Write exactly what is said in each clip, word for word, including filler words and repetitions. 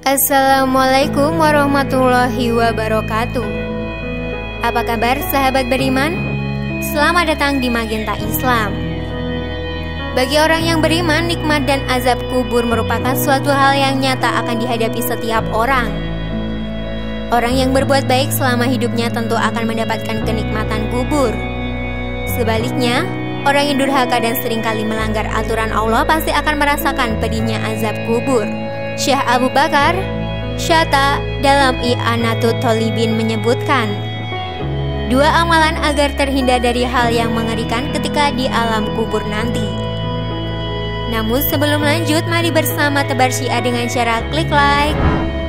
Assalamualaikum warahmatullahi wabarakatuh. Apa kabar sahabat beriman? Selamat datang di Magenta Islam. Bagi orang yang beriman, nikmat dan azab kubur merupakan suatu hal yang nyata akan dihadapi setiap orang. Orang yang berbuat baik selama hidupnya tentu akan mendapatkan kenikmatan kubur. Sebaliknya, orang yang durhaka dan seringkali melanggar aturan Allah pasti akan merasakan pedihnya azab kubur. Syekh Abu Bakar Shatta dalam I'anatul Talibin menyebutkan, dua amalan agar terhindar dari hal yang mengerikan ketika di alam kubur nanti. Namun sebelum lanjut, mari bersama tebar syiar dengan cara klik like,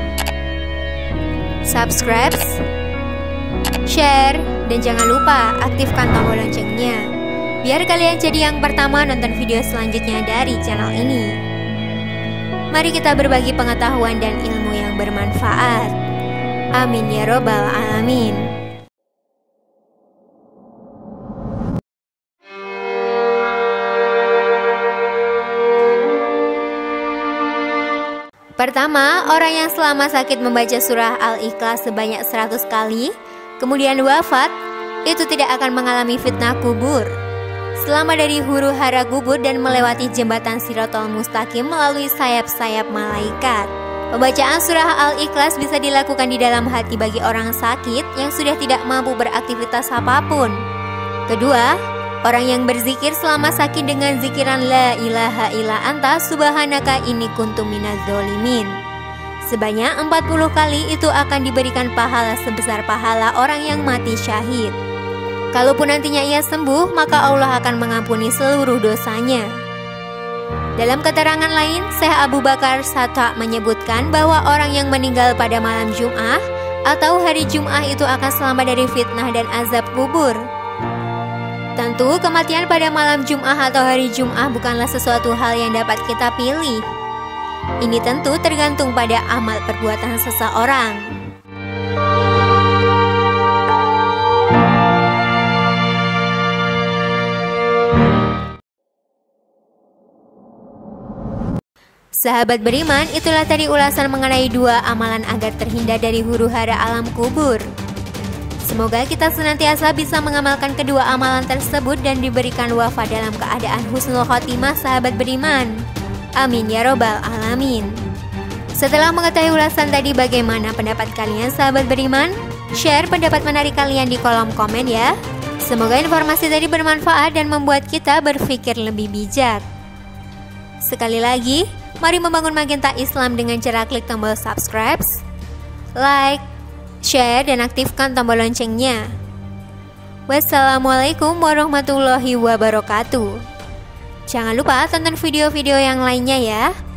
subscribe, share, dan jangan lupa aktifkan tombol loncengnya biar kalian jadi yang pertama nonton video selanjutnya dari channel ini. Mari kita berbagi pengetahuan dan ilmu yang bermanfaat. Amin ya robbal alamin. Pertama, orang yang selama sakit membaca surah Al-Ikhlas sebanyak seratus kali, kemudian wafat, itu tidak akan mengalami fitnah kubur selama dari huru hara kubur dan melewati jembatan Siratal Mustaqim melalui sayap-sayap malaikat. Pembacaan surah Al-Ikhlas bisa dilakukan di dalam hati bagi orang sakit yang sudah tidak mampu beraktivitas apapun. Kedua, orang yang berzikir selama sakit dengan zikiran La ilaha illa anta subhanaka inni kuntu minaz zolimin sebanyak empat puluh kali, itu akan diberikan pahala sebesar pahala orang yang mati syahid. Kalaupun nantinya ia sembuh, maka Allah akan mengampuni seluruh dosanya. Dalam keterangan lain, Syekh Abu Bakar Shatta menyebutkan bahwa orang yang meninggal pada malam Jum'ah atau hari Jum'ah itu akan selamat dari fitnah dan azab kubur. Tentu kematian pada malam Jum'ah atau hari Jum'ah bukanlah sesuatu hal yang dapat kita pilih. Ini tentu tergantung pada amal perbuatan seseorang. Sahabat beriman, itulah tadi ulasan mengenai dua amalan agar terhindar dari huru-hara alam kubur. Semoga kita senantiasa bisa mengamalkan kedua amalan tersebut dan diberikan wafat dalam keadaan husnul khotimah sahabat beriman. Amin ya robbal alamin. Setelah mengetahui ulasan tadi, bagaimana pendapat kalian sahabat beriman? Share pendapat menarik kalian di kolom komen ya. Semoga informasi tadi bermanfaat dan membuat kita berpikir lebih bijak. Sekali lagi, mari membangun Magenta Islam dengan cara klik tombol subscribe, like, share, dan aktifkan tombol loncengnya. Wassalamualaikum warahmatullahi wabarakatuh. Jangan lupa tonton video-video yang lainnya ya.